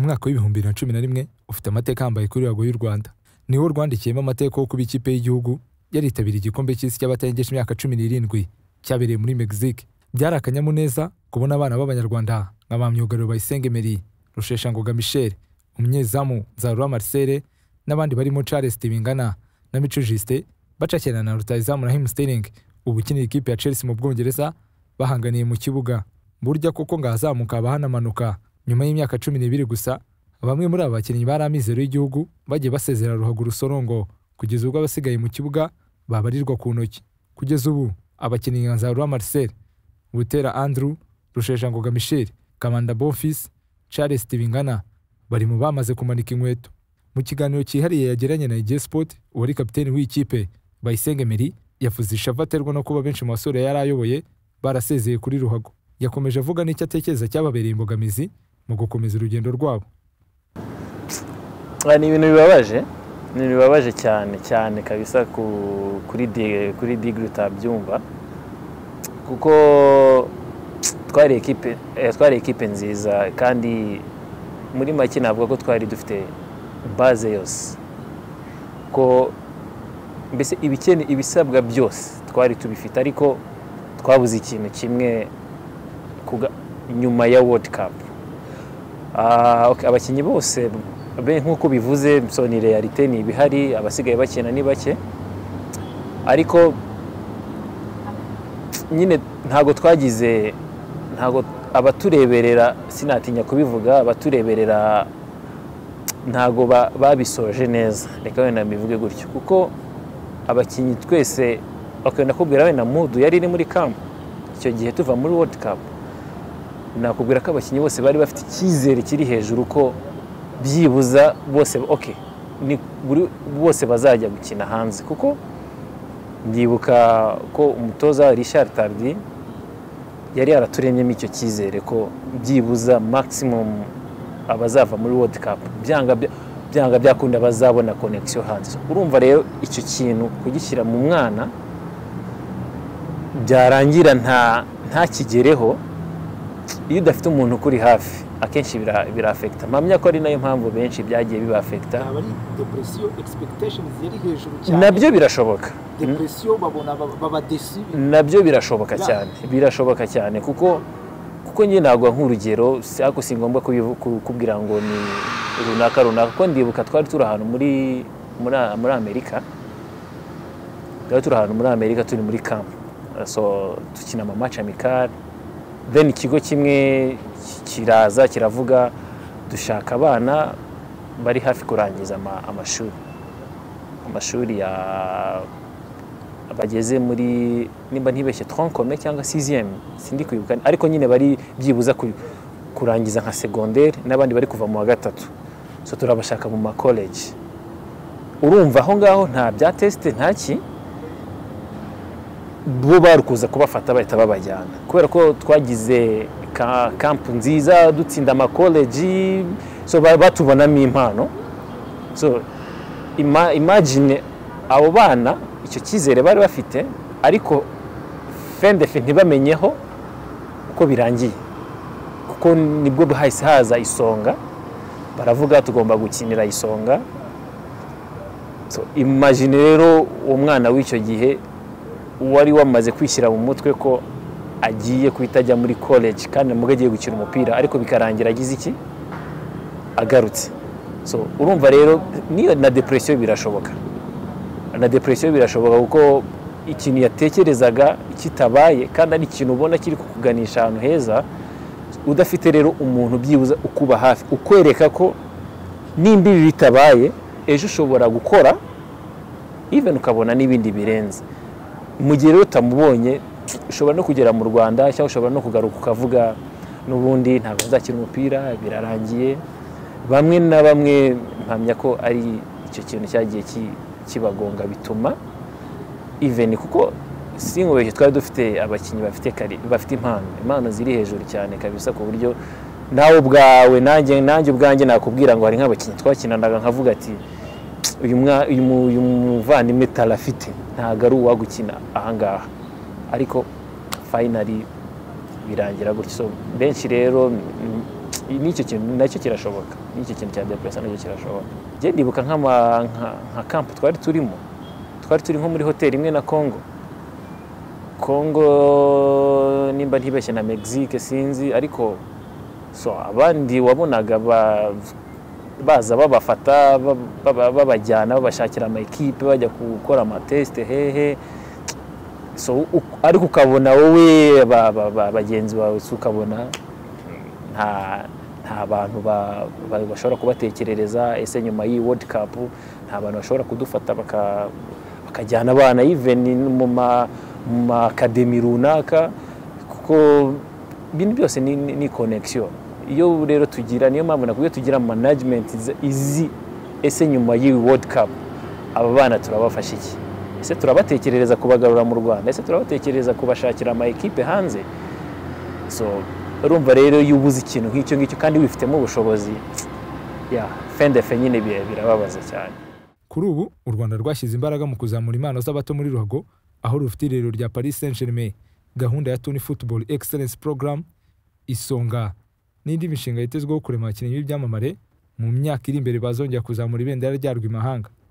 umwaka w'ibihumbi 2011 ufite amateka yambaye kuri yago y'u Rwanda. Niwo rwandikiyemo amateka yo kuba ikipe y'igihugu yaritabiriye igikombe cy'isi cy'abatarengeje imyaka 17 cyabereye muri Mexique. Byari akanyamuneza kubona abana b'Abanyarwanda nka Bamyugariro Bayisenge Emery, Rusheshangoga Michel, umunyezamu Nzarura Marcel n'abandi barimo Charles Tibingana na Mico Juste bacakirana na rutahizamu Raheem Sterling ubukinira ikipe ya Chelsea mu Bwongereza bahanganiye mu kibuga. Burya koko ngazamuka bahanamanuka nyuma y'imyaka 12 gusa. Bamwe muri aba bakinnyi bari amizero y'igihugu bagiye basezera ruhago rusorongo kugeza ubwo abasigaye mu kibuga babarirwa ku ntoki. Kugeza ubu abakinnyi nka Nzarura Marcel, Butera Andrew, Rusheshangoga Michel, Kamanda Bonfils, Charles Tibingana bari mu bamaze kumanika inkweto. Mu kiganiro cyihariye yagiranye na IG Sport, uwari kapiteni w'ikipe Bayisenge Emery yavuze ishava aterwa no kuba benshi mu basore yari ayoboye barasezeye kuri ruhago. Yakomeje avuga n'icyo atekereza cyababereye imbogamizi mu gukomeza urugendo rwabo. Ni ibintu bibabaje cyane kabisa kuri degree utabyumva, kuko twari equipe nziza kandi muri make navuga ko twari dufite base yose, ko mbese ibisabwa byose twari tubifite, ariko twabuze ikintu kimwe nyuma ya World Cup. Abakinnyi bose nk'uko bivuze ni realite, ni ibihari, abasigaye bakina ni bake, ariko nyine ntago abatureberera, sinatinya kubivuga, abatureberera ntago babisoje neza, reka wenda mbivuge gutyo, kuko abakinnyi twese nakubwira wenda Mudu yari iri muri camp icyo gihe tuva muri World Cup. Nakubwira ko abakinnyi bose bari bafite icyizere kiri hejuru ko byibuza bose bazajya gukina hanze, kuko ndibuka ko umutoza Richard Tardy yari yaraturemyemo icyo cyizere ko byibuza maximum abazava muri World Cup byanga byakunda bazabona connection hanze. Urumva rero icyo kintu kugishyira mu mwana byarangira nta kigereho iyo udafite umuntu kuri hafi, akenshi birafekta. Mpamya ko ari nayo mpamvu benshi byagiye bibafekta. Abari depression expectations yari hejuru cyane, nabyo birashoboka. Depression babona baba desi, nabyo birashoboka cyane kuko njye nagwa nk'urugero, sako singombwa kubwira ngo ni runaka, ko ndibuka twari turi ahantu muri Amerika, turi muri camp, so tukina ama match amical. Then ikigo kimwe kiraza kiravuga dushaka abana bari hafi kurangiza amashuri ya bageze muri nimba ntibeshye troncome cyangwa 6e, sindi kwibuka, ariko nyine bari byibuza kurangiza nka secondaire, n'abandi bari kuva mu wa gatatu, so turabashaka mu college. Urumva aho ngaho nta bya test ntaki, bo barukuza kubafata bahita babajyana, kubera ko twagize camp nziza dutsinda college, so batubonamo impano. So imagine abo bana icyo cyizere bari bafite, ariko fendefe ntibamenyeho uko birangiye, kuko nibwo bahise haza Isonga, baravuga tugomba gukinira Isonga. So imagine rero uwo mwana w'icyo gihe wari wamaze kwishyira mu mutwe ko agiye kuitajya muri college kandi mugagiye gukina umupira, ariko bikarangira agize iki agarutse. So urumva rero niyo na depression birashoboka, kuko ikintu yatekerezaga kitabaye kandi ari ikintu ubona kiri kukuganisha ahantu heza, udafite rero umuntu byibuza ukuba hafi ukwereka ko nimba ibi bitabaye ejo ushobora gukora even ukabona n'ibindi birenze. Mu gihe rero utamubonye ushobora no kugera mu Rwanda cyangwa ushobora no kugaruka ukavuga n'ubundi ntabwo nzakina umupira, birarangiye. Bamwe na bamwe mpamya ko ari icyo kintu cyagiye kibagonga, bituma even kuko singoye twari dufite abakinnyi bafite impano ziri hejuru cyane kabisa, ku buryo nawe ubwawe nanjye ubwanjye nakubwira ngo hari nk'abakinnyi twakinanaga nkavuga ati uyu muvandimwe tarafite ntago ari uwagukina ahangaha, ariko finally birangira gutyo. So benshi rero n'icyo kintu nacyo kirashoboka, n'icyo kintu cya depression nacyo kirashoboka. Je ndibuka nka camp twari turi nko muri hoteli imwe na Congo nimba ntibeshye na Mexique sinzi, ariko so abandi wabonaga baza babafata babajyana babashakira ama equipe bajya gukora ama test hehe, so ariko ukabona wowe bagenzi bawe ukabona nta bantu bashobora kubatekerereza ese nyuma y'i World Cup nta bantu bashobora kudufata bakajyana abana even mu academy runaka, kuko ibintu byose ni connection. Iyo rero tugira niyo mpamvu nakubwiye tugira management izi ese nyuma y'i World Cup aba bana turabafasha iki, ese turabatekerereza kubagarura mu Rwanda, ese turabatekerereza kubashakira ama equipe hanze. So urumva rero iyo ubuze ikintu nk'icyo kandi wifitemo ubushobozi fendefe nyine birababaza cyane. Kuri ubu u Rwanda rwashyize imbaraga mu kuzamura impano z'abato muri ruhago, aho rufite irero rya Paris Saint-Germain, gahunda ya Tony Football Excellence Program, Isonga n'indi mishinga yitezweho kurema abakinnyi b'ibyamamare mu myaka iri imbere bazongera kuzamura ibendera ryarwo imahanga.